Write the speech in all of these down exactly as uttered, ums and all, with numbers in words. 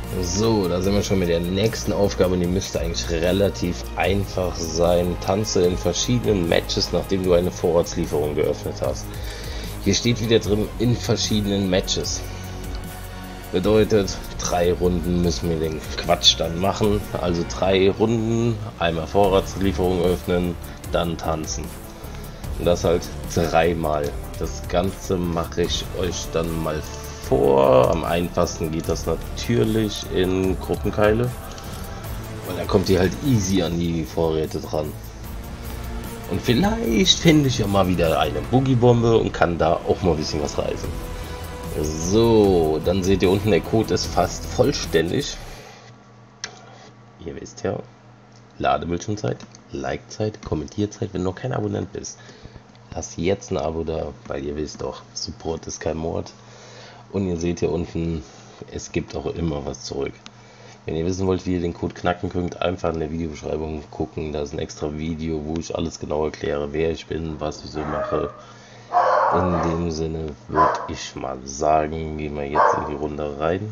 So, da sind wir schon mit der nächsten Aufgabe und die müsste eigentlich relativ einfach sein. Tanze in verschiedenen Matches, nachdem du eine Vorratslieferung geöffnet hast. Hier steht wieder drin, in verschiedenen Matches. Bedeutet, drei Runden müssen wir den Quatsch dann machen. Also drei Runden, einmal Vorratslieferung öffnen, dann tanzen. Und das halt dreimal. Das Ganze mache ich euch dann mal vor. Am einfachsten geht das natürlich in Gruppenkeile, weil da kommt ihr halt easy an die Vorräte dran. Und vielleicht finde ich ja mal wieder eine Boogiebombe und kann da auch mal ein bisschen was reißen. So, dann seht ihr unten, der Code ist fast vollständig. Ihr wisst ja, Ladebildschirmzeit, Likezeit, Kommentierzeit. Wenn du noch kein Abonnent bist, lass jetzt ein Abo da, weil ihr wisst doch, Support ist kein Mord. Und ihr seht hier unten, es gibt auch immer was zurück. Wenn ihr wissen wollt, wie ihr den Code knacken könnt, einfach in der Videobeschreibung gucken. Da ist ein extra Video, wo ich alles genau erkläre, wer ich bin, was ich so mache. In dem Sinne würde ich mal sagen, gehen wir jetzt in die Runde rein.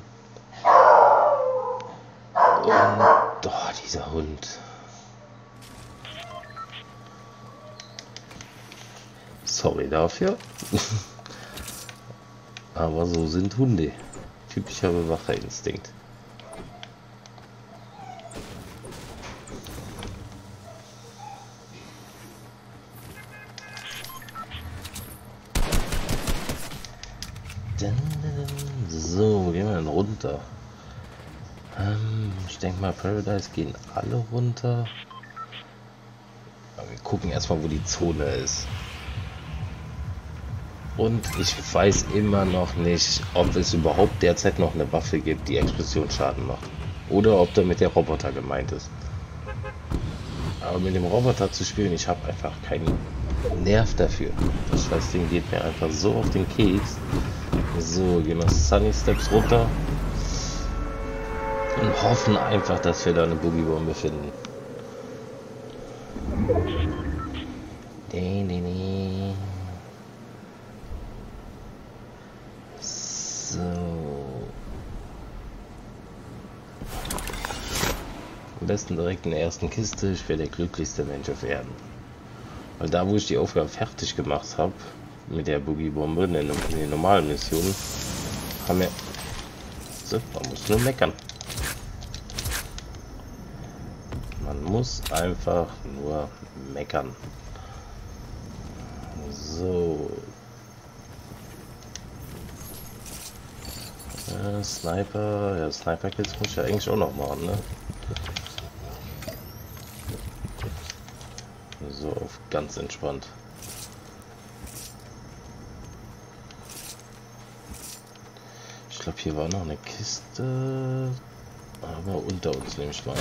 Und oh, dieser Hund. Sorry dafür. Aber so sind Hunde. Typischer Bewacherinstinkt. So, gehen wir dann runter. Ähm, ich denke mal, Paradise gehen alle runter. Aber wir gucken erstmal, wo die Zone ist. Und ich weiß immer noch nicht, ob es überhaupt derzeit noch eine Waffe gibt, die Explosionsschaden macht. Oder ob da mit der Roboter gemeint ist. Aber mit dem Roboter zu spielen, ich habe einfach keinen Nerv dafür. Das Scheißding geht mir einfach so auf den Keks. So, gehen wir Sunny Steps runter. Und hoffen einfach, dass wir da eine Boogiebombe finden. Nee, nee, nee. So. Am besten direkt in der ersten Kiste. Ich wäre der glücklichste Mensch auf Erden. Weil da, wo ich die Aufgabe fertig gemacht habe, mit der Boogiebombe, in den, in den normalen Missionen, haben wir... So, man muss nur meckern. Man muss einfach nur meckern. So. Äh, Sniper, ja, Sniper-Kills muss ich ja eigentlich auch noch machen, ne? So, auf ganz entspannt. Ich glaube, hier war noch eine Kiste, aber unter uns nehme ich mal an.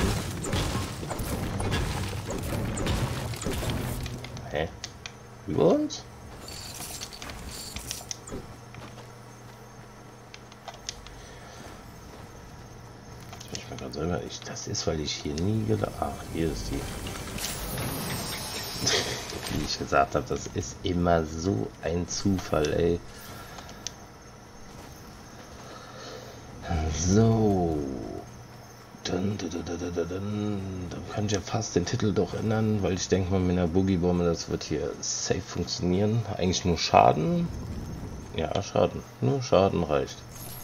Hä? Über uns? Ich mir gerade selber, ich, das ist, weil ich hier nie gedacht. Ach, hier ist die. Wie ich gesagt habe, das ist immer so ein Zufall, ey. So. Dann, dann, dann, dann, dann, dann kann ich ja fast den Titel doch ändern, weil ich denke mal, mit einer Boogiebombe, das wird hier safe funktionieren. Eigentlich nur Schaden. Ja, Schaden. Nur Schaden reicht.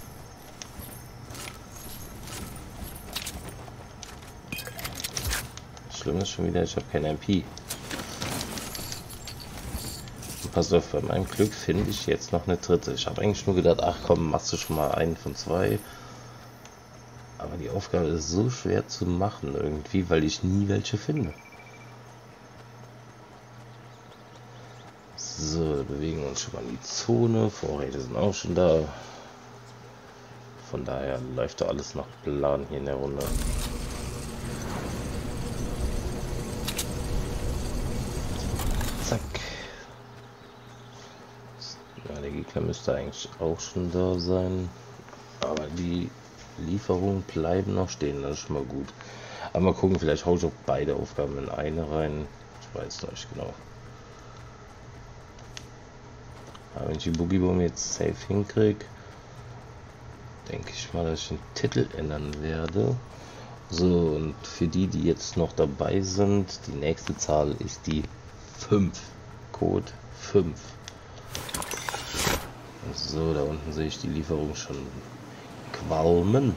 Schlimm ist schon wieder, ich habe kein M P. Pass auf, bei meinem Glück finde ich jetzt noch eine dritte. Ich habe eigentlich nur gedacht, ach komm, machst du schon mal einen von zwei. Aber die Aufgabe ist so schwer zu machen irgendwie, weil ich nie welche finde. So, wir bewegen uns schon mal in die Zone. Vorräte sind auch schon da. Von daher läuft da alles nach Plan hier in der Runde. Zack. Ja, der Gegner müsste eigentlich auch schon da sein. Aber die Lieferungen bleiben noch stehen, das ist schon mal gut. Aber mal gucken, vielleicht haue ich auch beide Aufgaben in eine rein. Ich weiß nicht genau. Aber wenn ich die Boogiebombe jetzt safe hinkriege, denke ich mal, dass ich den Titel ändern werde. So, und für die, die jetzt noch dabei sind, die nächste Zahl ist die fünf. Code fünf. So, da unten sehe ich die Lieferung schon qualmen.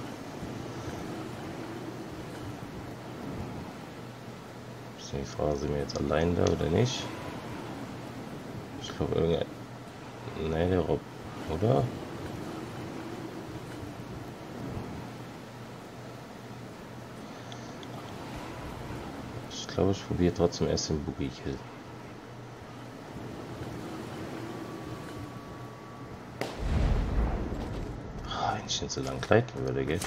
Ist die Frage, sind wir jetzt allein da oder nicht? Ich glaube, irgendein... Ne, der Rob, oder? Ich glaube, ich probiere trotzdem erst den Boogie Kill. Ah, wenn ich nicht so lange gleiten würde, gell?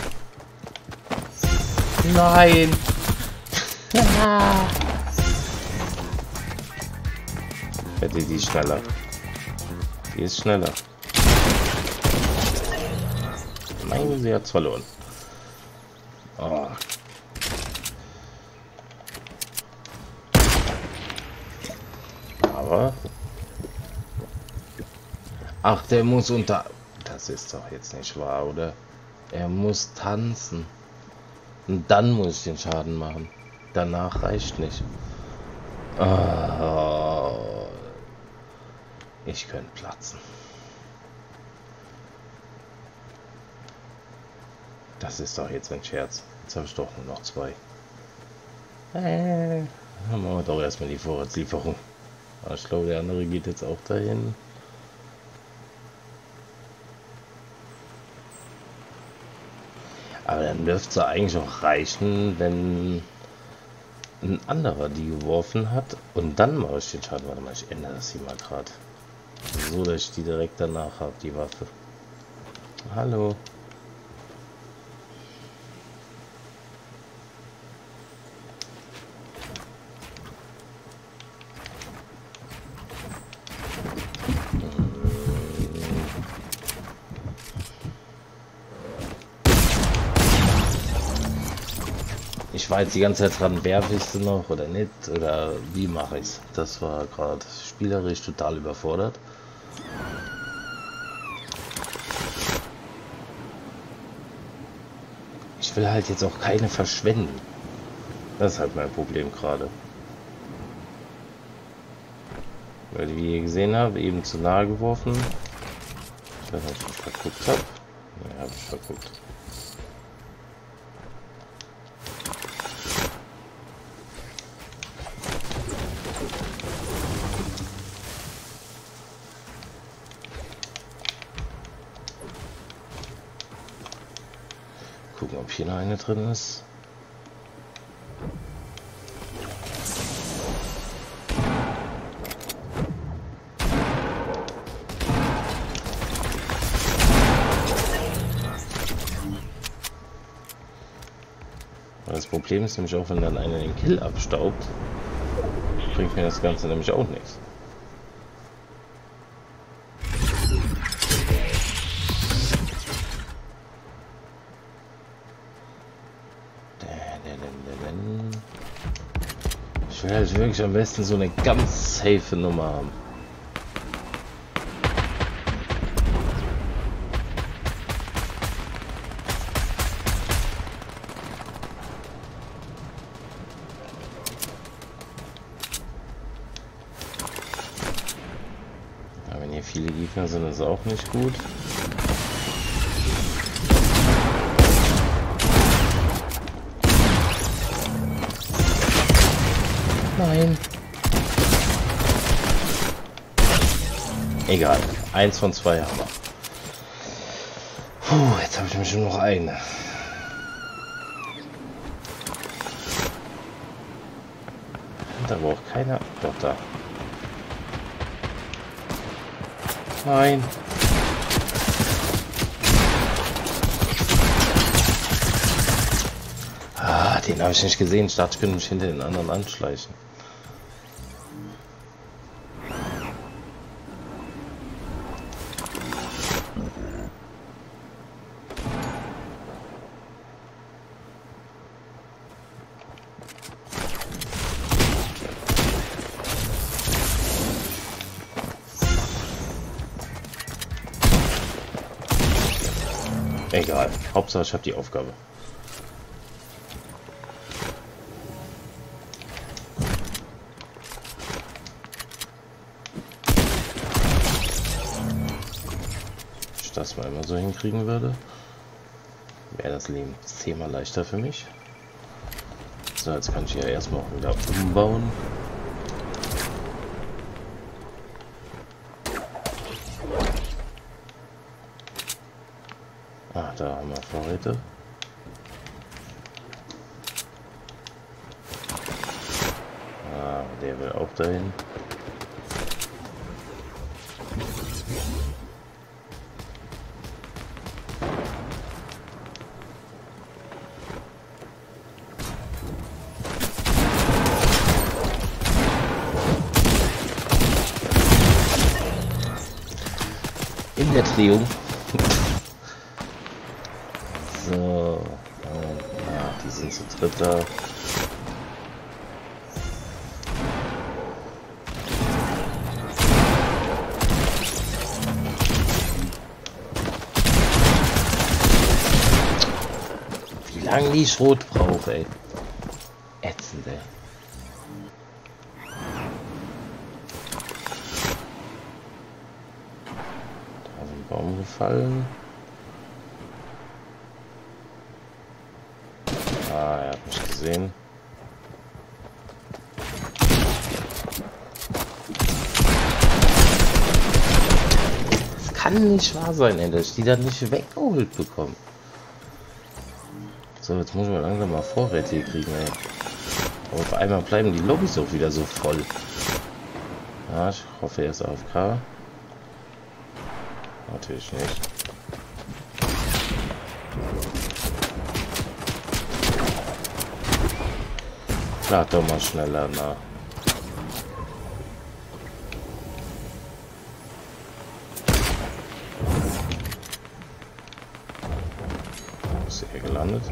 Nein! Ja. Ja, die, die ist schneller. Die ist schneller. Nein, sie hat verloren. Oh. Aber... Ach, der muss unter... Das ist doch jetzt nicht wahr, oder? Er muss tanzen. Und dann muss ich den Schaden machen. Danach reicht nicht. Oh. Ich könnte platzen. Das ist doch jetzt ein Scherz. Jetzt habe ich doch nur noch zwei. Äh, dann machen wir doch erstmal die Vorratslieferung. Aber ich glaube, der andere geht jetzt auch dahin. Aber dann dürfte es eigentlich auch reichen, wenn ein anderer die geworfen hat. Und dann mache ich den Schaden. Warte mal, ich ändere das hier mal gerade. So, dass ich die direkt danach habe, die Waffe. Hallo. Ich war jetzt die ganze Zeit dran, werfe ich sie noch oder nicht, oder wie mache ich es? Das war gerade spielerisch total überfordert. Ich will halt jetzt auch keine verschwenden. Das ist halt mein Problem gerade. Weil, wie ihr gesehen habt, eben zu nahe geworfen. Ich weiß nicht, ob ich verguckt habe. Ne, habe ich verguckt. Gucken, ob hier noch eine drin ist. Das Problem ist nämlich auch, wenn dann einer den Kill abstaubt, bringt mir das Ganze nämlich auch nichts. Ich will halt wirklich am besten so eine ganz safe Nummer haben. Ja, wenn hier viele Gegner sind, ist auch nicht gut. Nein. Egal. Eins von zwei haben wir. Puh, jetzt habe ich mir schon noch eine. Da braucht keiner. Doch, da. Nein. Ah, den habe ich nicht gesehen. Ich dachte, ich könnte mich hinter den anderen anschleichen. Egal. Hauptsache ich habe die Aufgabe. Wenn ich das mal immer so hinkriegen würde, wäre das Leben zehnmal leichter für mich. So, jetzt kann ich ja erstmal auch wieder umbauen. Ah, da haben wir Vorräte. Ah, der will auch dahin. In der Drehung. So, äh, ja, die sind zu dritt da. Wie lange die Schrot braucht, ey. Ätzend, ey. Da ist ein Baum gefallen. Ah, er hat mich gesehen. Das kann nicht wahr sein, ey, dass ich die dann nicht weggeholt bekommen. So, jetzt muss ich mal langsam mal Vorräte hier kriegen, ey. Aber auf einmal bleiben die Lobbys auch wieder so voll. Ja, ich hoffe, er ist A F K. Natürlich nicht. Lad doch mal schneller nach. Wo ist er gelandet?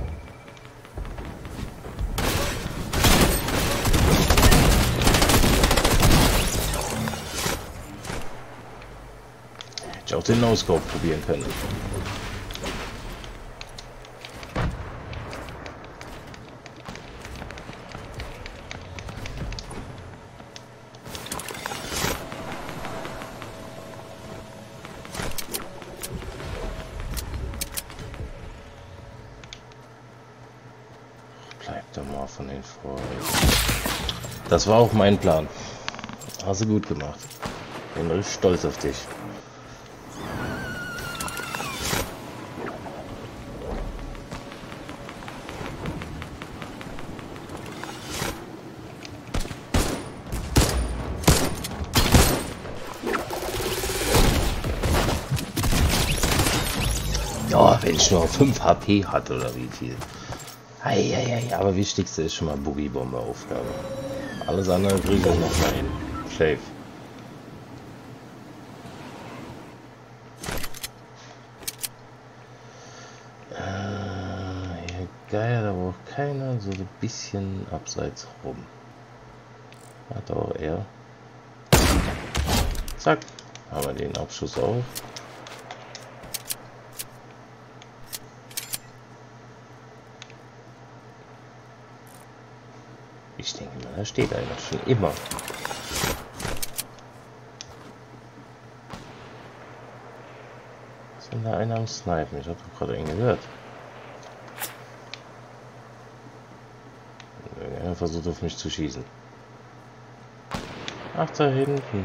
Hätte ich auch den No-Scope probieren können. Bleib doch mal von den Vorräten. Das war auch mein Plan. Hast du gut gemacht. Bin richtig stolz auf dich. Ja, wenn ich nur fünf H P hatte oder wie viel. Eieiei, aber wichtigste ist schon mal Boogie-Bombe-Aufgabe. Alles andere kriege ich noch mal hin. Safe. Äh, hier geil, da braucht keiner so ein bisschen abseits rum. Hat auch er. Zack, haben wir den Abschuss auch. Ich denke mal, da steht einer schon immer. Ist denn da einer am Snipen? Ich habe doch gerade einen gehört. Er versucht auf mich zu schießen. Ach, da hinten.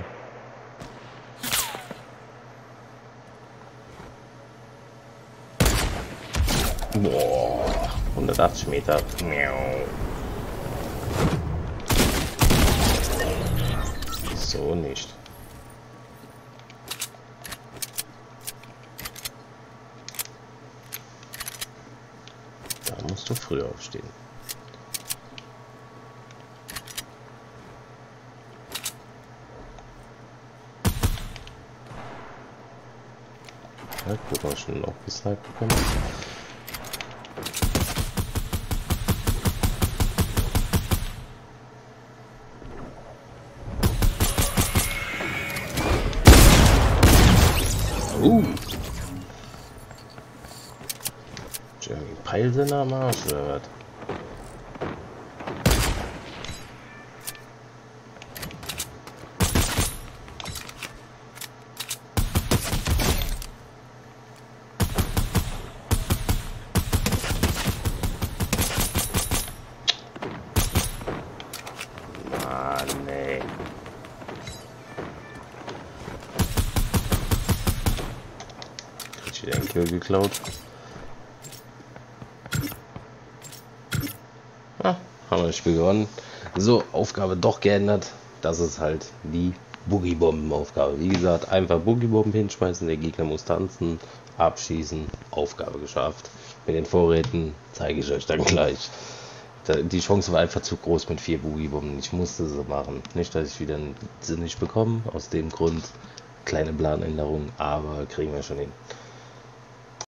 Boah, hundertachtzig Meter. So nicht. Da musst du früher aufstehen. Ja, guck mal, schon noch gesniped bekommen. Uh. Pfeilsinn am Arsch oder was? Mann, ey. Krieg ich wieder einen Kill geklaut? Ah, haben wir das Spiel gewonnen. So, Aufgabe doch geändert. Das ist halt die Boogie-Bomben-Aufgabe. Wie gesagt, einfach Boogie-Bomben hinschmeißen, der Gegner muss tanzen, abschießen, Aufgabe geschafft. Mit den Vorräten zeige ich euch dann gleich. Die Chance war einfach zu groß mit vier Boogie-Bomben. Ich musste sie machen. Nicht, dass ich wieder einen Sinn nicht bekomme. Aus dem Grund kleine Planänderung, aber kriegen wir schon hin.